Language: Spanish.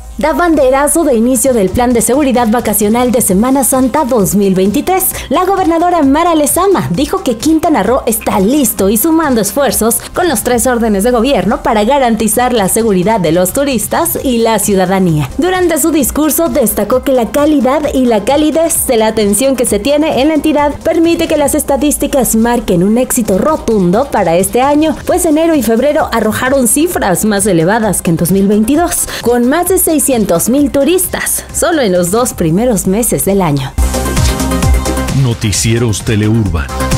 Da banderazo de inicio del Plan de Seguridad Vacacional de Semana Santa 2023. La gobernadora Mara Lezama dijo que Quintana Roo está listo y sumando esfuerzos con los 3 órdenes de gobierno para garantizar la seguridad de los turistas y la ciudadanía. Durante su discurso destacó que la calidad y la calidez de la atención que se tiene en la entidad permite que las estadísticas marquen un éxito rotundo para este año, pues enero y febrero arrojaron cifras más elevadas que en 2022, con más de 600,000 turistas, solo en los 2 primeros meses del año. Noticieros Teleurban.